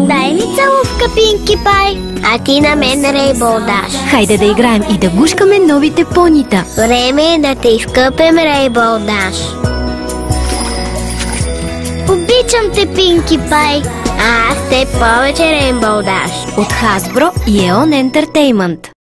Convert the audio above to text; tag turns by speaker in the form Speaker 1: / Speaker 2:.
Speaker 1: Дай ми целувка, Пинки Пай. А ти на мен, Рейнбоу Даш.
Speaker 2: Хайде да играем и да гушкаме новите понита.
Speaker 1: Време е да те изкъпем, Рейнбоу Даш. Обичам те, Пинки Пай. А аз те повече, Рейнбоу Даш.
Speaker 2: От Hasbro и Eon Entertainment.